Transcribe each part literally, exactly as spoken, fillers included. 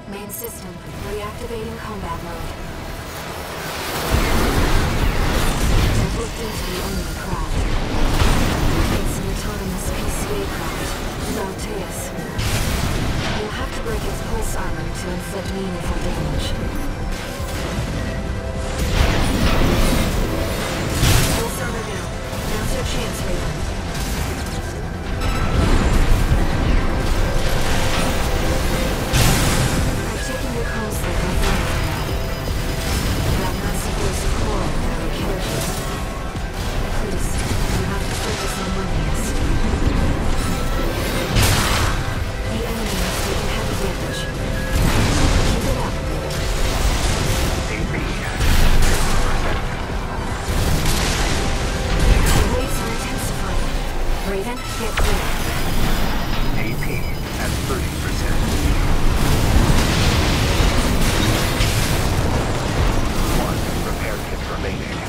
Main system, reactivating combat mode. I've looked into the Omni craft. It's an autonomous P C A craft, Nauteus. You'll have to break its pulse armor to inflict meaningful damage. Pulse armor down. Now's your chance, Raven. Your comms like my phone for now. That massive dose of coral never killed you. Please, you have to focus on Morpheus. The enemy has taken heavy damage. Keep it up. The waves are intensifying. Raven, get clear. A P at thirty percent. Repair kits remaining.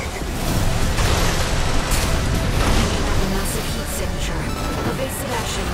Evasive action